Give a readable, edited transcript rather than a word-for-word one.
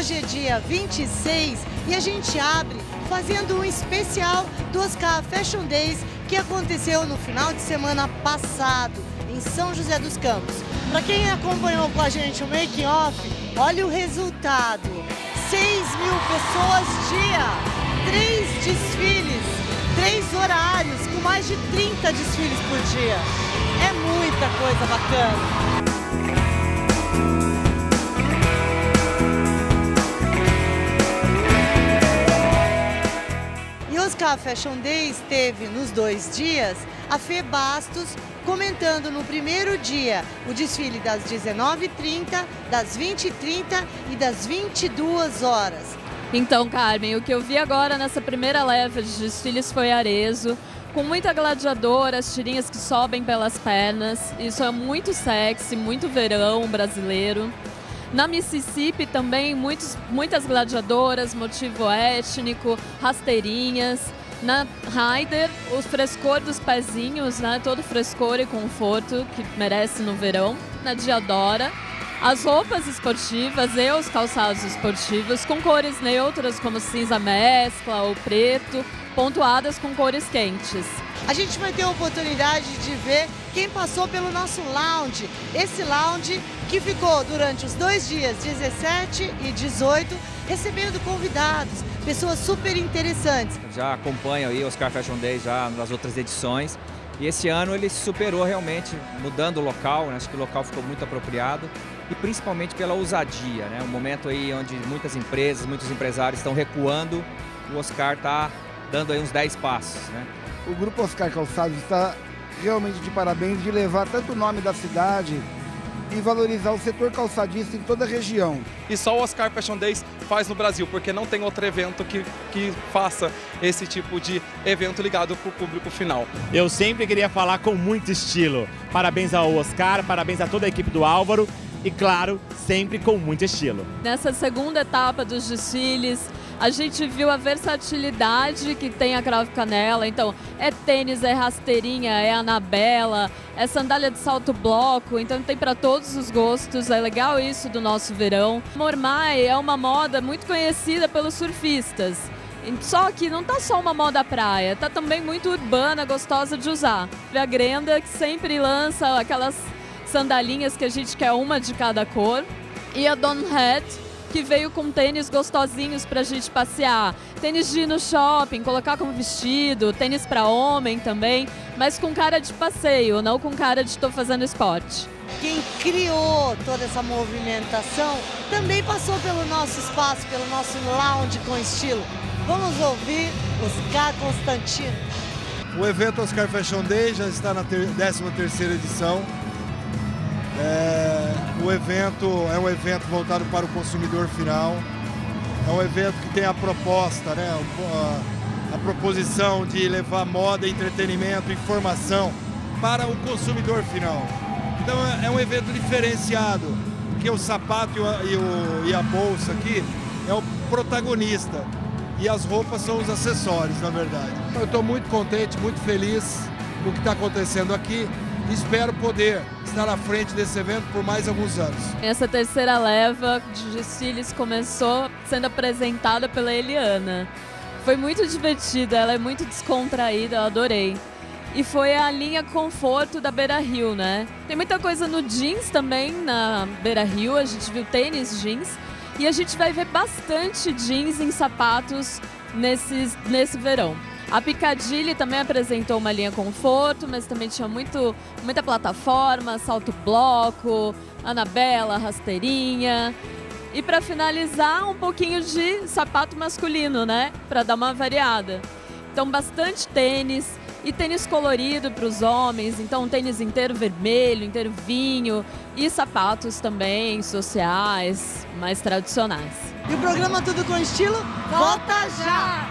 Hoje é dia 26 e a gente abre fazendo um especial do Oscar Fashion Days que aconteceu no final de semana passado em São José dos Campos. Para quem acompanhou com a gente o making off, olha o resultado. 6.000 pessoas dia, 3 desfiles, 3 horários, com mais de 30 desfiles por dia. É muita coisa bacana. E o Oscar Fashion Days teve nos 2 dias a Fê Bastos comentando no primeiro dia o desfile das 19h30, das 20h30 e das 22 horas. Então, Carmen, o que eu vi agora nessa primeira leva de desfiles foi Arezzo, com muita gladiadora, as tirinhas que sobem pelas pernas. Isso é muito sexy, muito verão brasileiro. Na Mississippi também muitas gladiadoras, motivo étnico, rasteirinhas. Na Ryder, o frescor dos pezinhos, né? Todo frescor e conforto que merece no verão. Na Diadora, as roupas esportivas e os calçados esportivos com cores neutras como cinza mescla ou preto, pontuadas com cores quentes. A gente vai ter a oportunidade de ver quem passou pelo nosso lounge. Esse lounge que ficou durante os 2 dias, 17 e 18, recebendo convidados, pessoas super interessantes. Já acompanho aí o Oscar Fashion Days já nas outras edições. E esse ano ele superou realmente, mudando o local, né? Acho que o local ficou muito apropriado. E principalmente pela ousadia, né? Um momento aí onde muitas empresas, muitos empresários estão recuando, o Oscar está dando aí uns 10 passos, né? O Grupo Oscar Calçados está realmente de parabéns de levar tanto o nome da cidade e valorizar o setor calçadista em toda a região. E só o Oscar Fashion Days faz no Brasil, porque não tem outro evento que faça esse tipo de evento ligado para o público final. Eu sempre queria falar com muito estilo. Parabéns ao Oscar, parabéns a toda a equipe do Álvaro e, claro, sempre com muito estilo. Nessa segunda etapa dos desfiles, a gente viu a versatilidade que tem a Cravo Canela. Então, é tênis, é rasteirinha, é anabela, é sandália de salto bloco. Então, tem para todos os gostos. É legal isso do nosso verão. Mormai é uma moda muito conhecida pelos surfistas. Só que não tá só uma moda praia, tá também muito urbana, gostosa de usar. A Grenda, que sempre lança aquelas sandalinhas que a gente quer uma de cada cor. E a Don Head, que veio com tênis gostosinhos pra gente passear. Tênis de ir no shopping, colocar como vestido, tênis pra homem também, mas com cara de passeio, não com cara de tô fazendo esporte. Quem criou toda essa movimentação também passou pelo nosso espaço, pelo nosso lounge com estilo. Vamos ouvir Oscar Constantino. O evento Oscar Fashion Day já está na 13ª edição. O evento é um evento voltado para o consumidor final. É um evento que tem a proposta, né, a proposição de levar moda, entretenimento, informação para o consumidor final. Então é um evento diferenciado, porque o sapato e a bolsa aqui é o protagonista e as roupas são os acessórios, na verdade. Eu estou muito contente, muito feliz com o que está acontecendo aqui. Espero poder estar à frente desse evento por mais alguns anos. Essa terceira leva de desfiles começou sendo apresentada pela Eliana. Foi muito divertida, ela é muito descontraída, eu adorei. E foi a linha conforto da Beira Rio, né? Tem muita coisa no jeans também na Beira Rio, a gente viu tênis jeans. E a gente vai ver bastante jeans em sapatos nesse verão. A Piccadilly também apresentou uma linha conforto, mas também tinha muita plataforma, salto bloco, anabela, rasteirinha. E para finalizar, um pouquinho de sapato masculino, né? Para dar uma variada. Então, bastante tênis e tênis colorido para os homens. Então, um tênis inteiro vermelho, inteiro vinho e sapatos também sociais, mais tradicionais. E o programa Tudo com Estilo volta já!